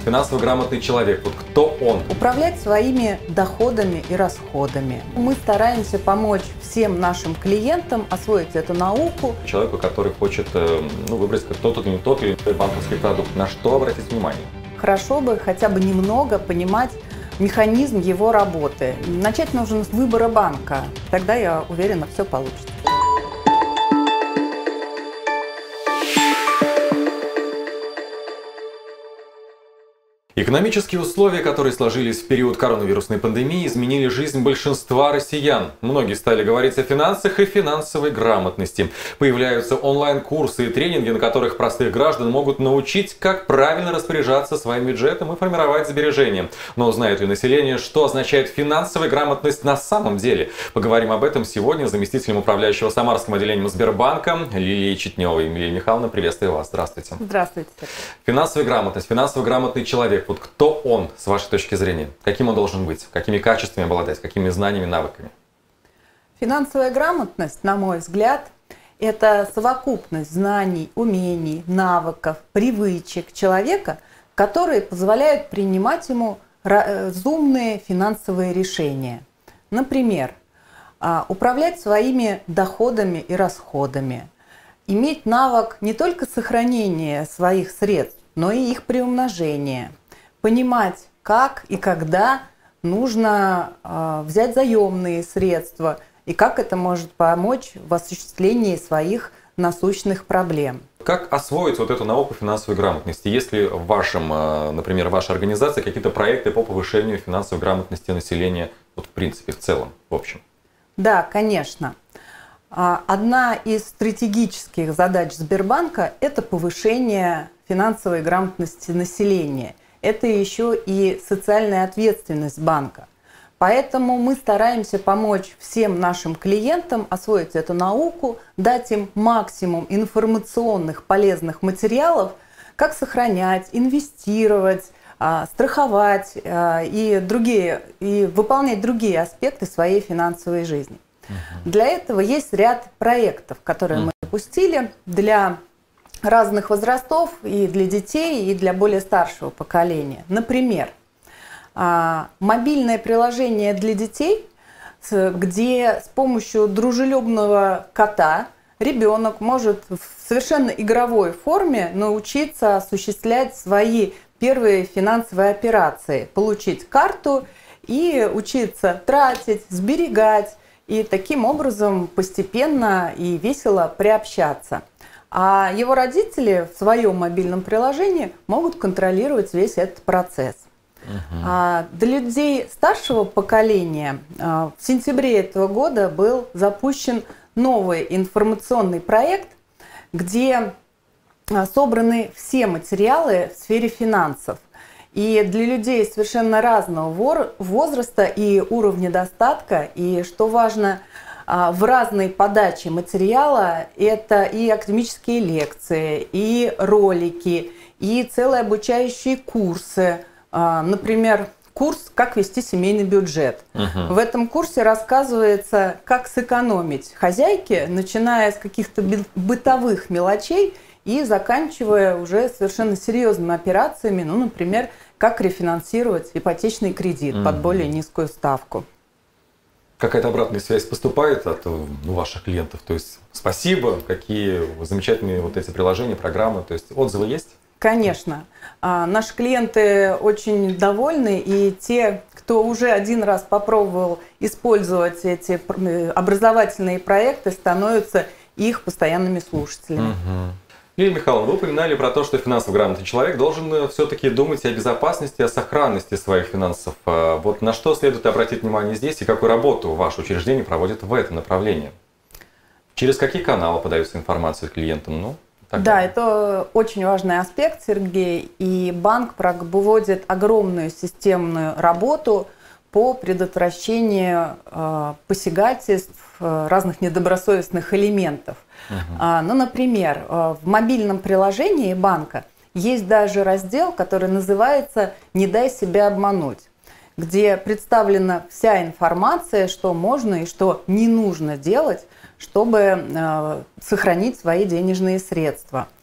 финансово грамотный человек. Вот кто он? Управлять своими доходами и расходами. Мы стараемся помочь всем нашим клиентам освоить эту науку. Человеку, который хочет выбрать тот или иной банковский продукт. На что обратить внимание? Хорошо бы хотя бы немного понимать механизм его работы. Начать нужно с выбора банка. Тогда, я уверена, все получится. Экономические условия, которые сложились в период коронавирусной пандемии, изменили жизнь большинства россиян. Многие стали говорить о финансах и финансовой грамотности. Появляются онлайн-курсы и тренинги, на которых простых граждан могут научить, как правильно распоряжаться своим бюджетом и формировать сбережения. Но знает ли население, что означает финансовая грамотность на самом деле? Поговорим об этом сегодня с заместителем управляющего Самарским отделением Сбербанка Лилией Читневой. Лилия Михайловна, приветствую вас. Здравствуйте. Здравствуйте. Финансовая грамотность, финансово грамотный человек. Вот кто он, с вашей точки зрения? Каким он должен быть? Какими качествами обладать? Какими знаниями, навыками? Финансовая грамотность, на мой взгляд, это совокупность знаний, умений, навыков, привычек человека, которые позволяют принимать ему разумные финансовые решения. Например, управлять своими доходами и расходами, иметь навык не только сохранения своих средств, но и их приумножения. Понимать, как и когда нужно взять заемные средства и как это может помочь в осуществлении своих насущных проблем. Как освоить вот эту науку финансовой грамотности? Есть ли в вашем, например, вашей организации какие-то проекты по повышению финансовой грамотности населения, вот в принципе, в целом, в общем? Да, конечно. Одна из стратегических задач Сбербанка – это повышение финансовой грамотности населения. Это еще и социальная ответственность банка. Поэтому мы стараемся помочь всем нашим клиентам освоить эту науку, дать им максимум информационных полезных материалов, как сохранять, инвестировать, страховать и выполнять другие аспекты своей финансовой жизни. Для этого есть ряд проектов, которые мы запустили для разных возрастов, и для детей, и для более старшего поколения. Например, мобильное приложение для детей, где с помощью дружелюбного кота ребенок может в совершенно игровой форме научиться осуществлять свои первые финансовые операции, получить карту и учиться тратить, сберегать, и таким образом постепенно и весело приобщаться. А его родители в своем мобильном приложении могут контролировать весь этот процесс. Для людей старшего поколения в сентябре этого года был запущен новый информационный проект, где собраны все материалы в сфере финансов. И для людей совершенно разного возраста и уровня достатка, и, что важно, в разной подаче материала это и академические лекции, и ролики, и целые обучающие курсы. Например, курс «Как вести семейный бюджет». В этом курсе рассказывается, как сэкономить хозяйке, начиная с каких-то бытовых мелочей и заканчивая уже совершенно серьезными операциями, например, как рефинансировать ипотечный кредит под более низкую ставку. Какая-то обратная связь поступает от ваших клиентов? То есть спасибо, какие замечательные вот эти приложения, программы, то есть отзывы есть? Конечно. Наши клиенты очень довольны, и те, кто уже один раз попробовал использовать эти образовательные проекты, становятся их постоянными слушателями. Лилия Михайловна, вы упоминали про то, что финансово грамотный человек должен все-таки думать о безопасности, о сохранности своих финансов. Вот на что следует обратить внимание здесь и какую работу ваше учреждение проводит в этом направлении? Через какие каналы подается информация клиентам? Да, это очень важный аспект, Сергей. И банк проводит огромную системную работу по предотвращению посягательств, разных недобросовестных элементов. Например, в мобильном приложении банка есть даже раздел, который называется «Не дай себя обмануть», где представлена вся информация, что можно и что не нужно делать, чтобы сохранить свои денежные средства.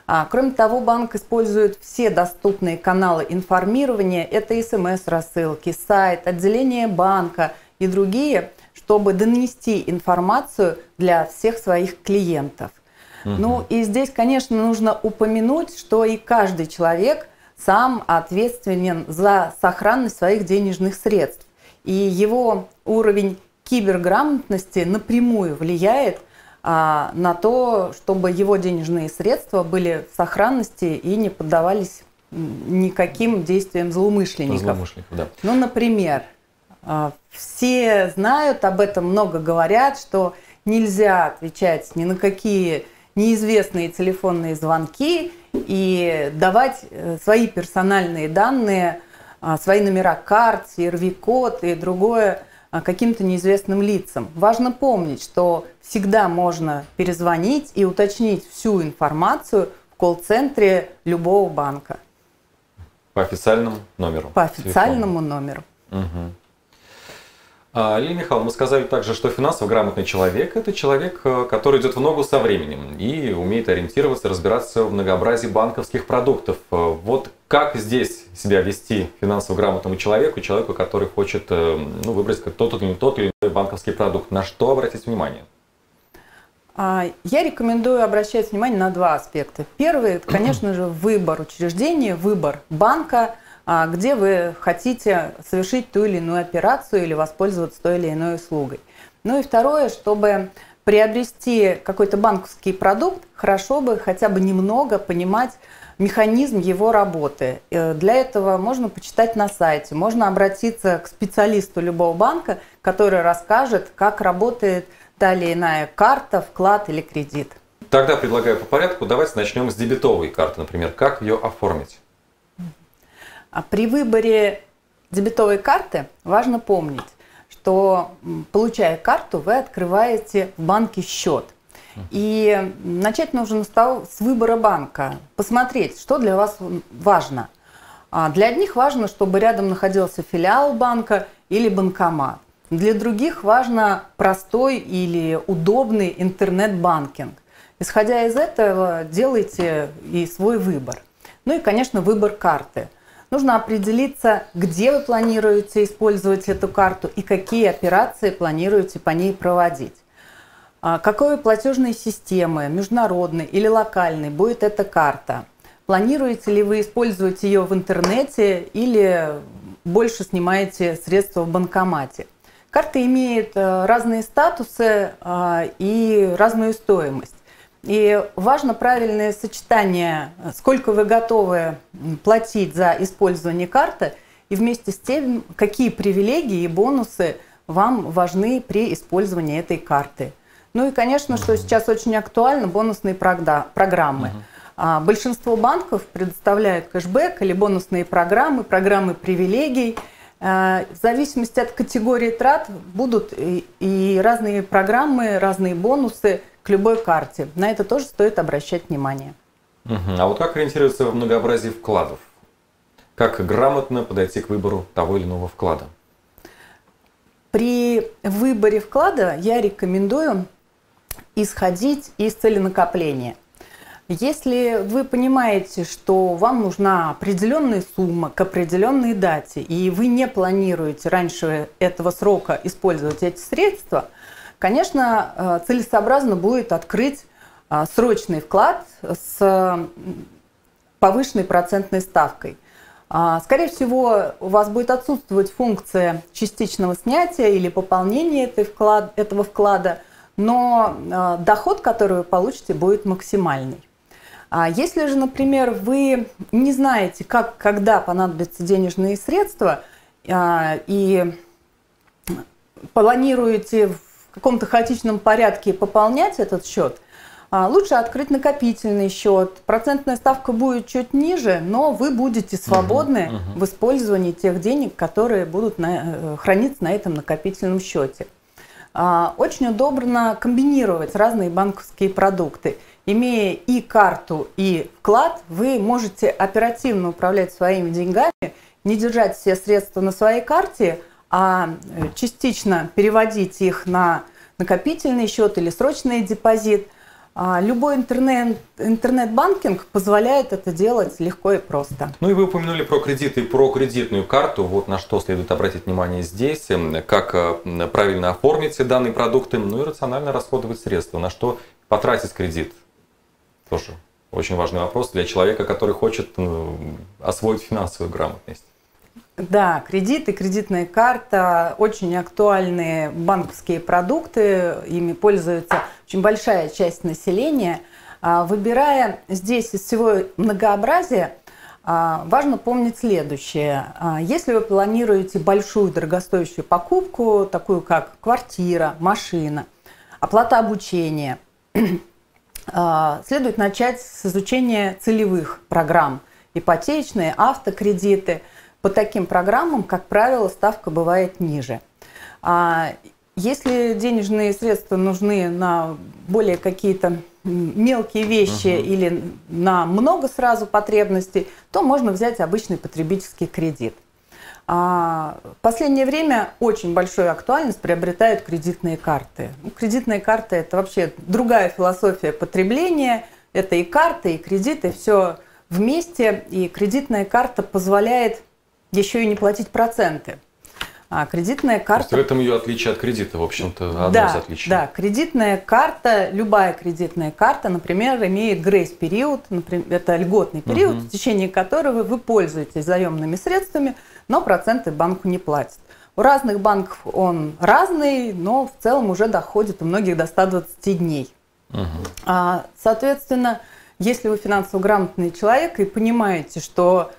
Кроме того, банк использует все доступные каналы информирования, это СМС-рассылки, сайт, отделение банка и другие, чтобы донести информацию для всех своих клиентов. Ну и здесь, конечно, нужно упомянуть, что и каждый человек сам ответственен за сохранность своих денежных средств. И его уровень киберграмотности напрямую влияет на то, чтобы его денежные средства были в сохранности и не поддавались никаким действиям злоумышленников. Да. Ну, например, все знают об этом, много говорят, что нельзя отвечать ни на какие неизвестные телефонные звонки и давать свои персональные данные, свои номера карт, CRV-код и другое каким-то неизвестным лицам. Важно помнить, что всегда можно перезвонить и уточнить всю информацию в колл-центре любого банка. По официальному номеру? По официальному номеру. Лилия Михайловна, мы сказали также, что финансово грамотный человек – это человек, который идет в ногу со временем и умеет ориентироваться, разбираться в многообразии банковских продуктов. Вот как здесь себя вести финансово грамотному человеку, который хочет выбрать тот или иной банковский продукт? На что обратить внимание? Я рекомендую обращать внимание на два аспекта. Первый – это, конечно же, выбор учреждения, выбор банка, где вы хотите совершить ту или иную операцию или воспользоваться той или иной услугой. Ну и второе, чтобы приобрести какой-то банковский продукт, хорошо бы хотя бы немного понимать механизм его работы. Для этого можно почитать на сайте, можно обратиться к специалисту любого банка, который расскажет, как работает та или иная карта, вклад или кредит. Тогда предлагаю по порядку, давайте начнем с дебетовой карты, например, как ее оформить. При выборе дебетовой карты важно помнить, что, получая карту, вы открываете в банке счет. И начать нужно с выбора банка, посмотреть, что для вас важно. Для одних важно, чтобы рядом находился филиал банка или банкомат. Для других важно простой или удобный интернет-банкинг. Исходя из этого, делайте и свой выбор. Ну и, конечно, выбор карты. Нужно определиться, где вы планируете использовать эту карту и какие операции планируете по ней проводить. Какой платежной системы, международной или локальной, будет эта карта? Планируете ли вы использовать ее в интернете или больше снимаете средства в банкомате? Карта имеет разные статусы и разную стоимость. И важно правильное сочетание, сколько вы готовы платить за использование карты, и вместе с тем, какие привилегии и бонусы вам важны при использовании этой карты. Ну и, конечно, что сейчас очень актуально, бонусные программы. Большинство банков предоставляют кэшбэк или бонусные программы, программы привилегий. В зависимости от категории трат будут и разные программы, разные бонусы к любой карте. На это тоже стоит обращать внимание. А вот как ориентироваться в многообразии вкладов? Как грамотно подойти к выбору того или иного вклада? При выборе вклада я рекомендую исходить из целенакопления. Если вы понимаете, что вам нужна определенная сумма к определенной дате, и вы не планируете раньше этого срока использовать эти средства, конечно, целесообразно будет открыть срочный вклад с повышенной процентной ставкой. Скорее всего, у вас будет отсутствовать функция частичного снятия или пополнения этого вклада, но доход, который вы получите, будет максимальный. Если же, например, вы не знаете, когда понадобятся денежные средства и планируете в каком-то хаотичном порядке пополнять этот счет, лучше открыть накопительный счет. Процентная ставка будет чуть ниже, но вы будете свободны в использовании тех денег, которые будут храниться на этом накопительном счете. Очень удобно комбинировать разные банковские продукты. Имея и карту, и вклад, вы можете оперативно управлять своими деньгами, не держать все средства на своей карте, а частично переводить их на накопительный счет или срочный депозит. Любой интернет-банкинг позволяет это делать легко и просто. Ну и вы упомянули про кредиты и про кредитную карту. Вот на что следует обратить внимание здесь, как правильно оформить данные продукты, ну и рационально расходовать средства, на что потратить кредит. Тоже очень важный вопрос для человека, который хочет освоить финансовую грамотность. Да, кредит и кредитная карта – очень актуальные банковские продукты, ими пользуется очень большая часть населения. Выбирая здесь из всего многообразия, важно помнить следующее. Если вы планируете большую дорогостоящую покупку, такую как квартира, машина, оплата обучения, следует начать с изучения целевых программ – ипотечные, автокредиты. По таким программам, как правило, ставка бывает ниже. Если денежные средства нужны на более какие-то мелкие вещи или на много сразу потребностей, то можно взять обычный потребительский кредит. В последнее время очень большую актуальность приобретают кредитные карты. Кредитные карты – это вообще другая философия потребления. Это и карты, и кредиты, все вместе. И кредитная карта позволяет еще и не платить проценты. Кредитная карта... То есть в этом ее отличие от кредита, в общем-то, одно из отличий. Да, кредитная карта, любая кредитная карта, например, имеет грейс-период, это льготный период, в течение которого вы пользуетесь заемными средствами, но проценты банку не платят. У разных банков он разный, но в целом уже доходит у многих до 120 дней. Соответственно, если вы финансово грамотный человек и понимаете, что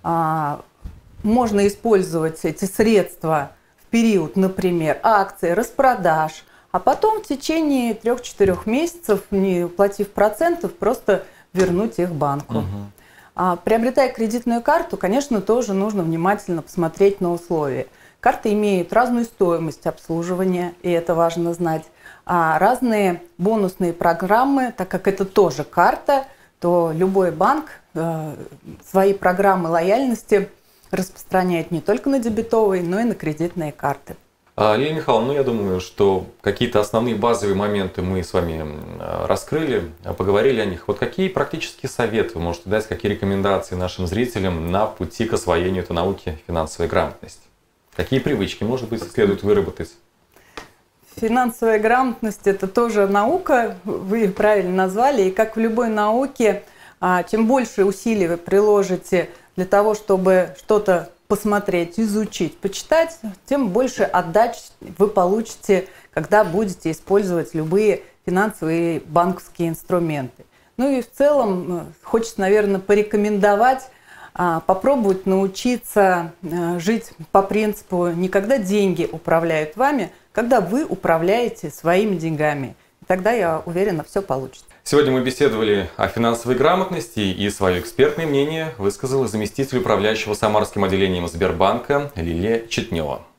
можно использовать эти средства в период, например, акций, распродаж, а потом в течение 3-4 месяцев, не уплатив процентов, просто вернуть их банку. Приобретая кредитную карту, конечно, тоже нужно внимательно посмотреть на условия. Карты имеют разную стоимость обслуживания, и это важно знать, разные бонусные программы, так как это тоже карта, то любой банк свои программы лояльности распространяет не только на дебетовые, но и на кредитные карты. Лилия Михайловна, я думаю, что какие-то основные базовые моменты мы с вами раскрыли, поговорили о них. Вот какие практические советы вы можете дать, какие рекомендации нашим зрителям на пути к освоению этой науки финансовой грамотности? Какие привычки, может быть, следует выработать? Финансовая грамотность – это тоже наука, вы правильно назвали, и как в любой науке, чем больше усилий вы приложите для того, чтобы что-то посмотреть, изучить, почитать, тем больше отдач вы получите, когда будете использовать любые финансовые банковские инструменты. Ну и в целом хочется, наверное, порекомендовать попробовать научиться жить по принципу не когда деньги управляют вами, когда вы управляете своими деньгами. И тогда, я уверена, все получится. Сегодня мы беседовали о финансовой грамотности, и свое экспертное мнение высказала заместитель управляющего Самарским отделением Сбербанка Лилия Четнева.